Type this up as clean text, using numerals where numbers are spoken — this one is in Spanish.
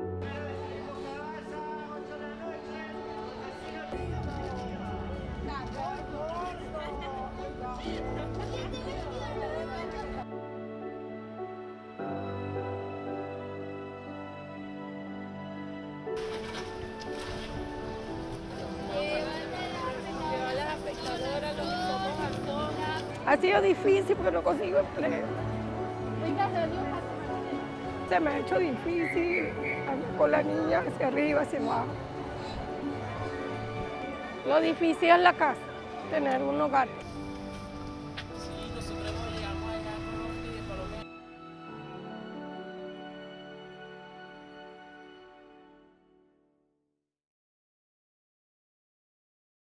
Ha sido difícil porque no consigo empleo. Se me ha hecho difícil andar con la niña hacia arriba, hacia abajo. Lo difícil es la casa, tener un hogar.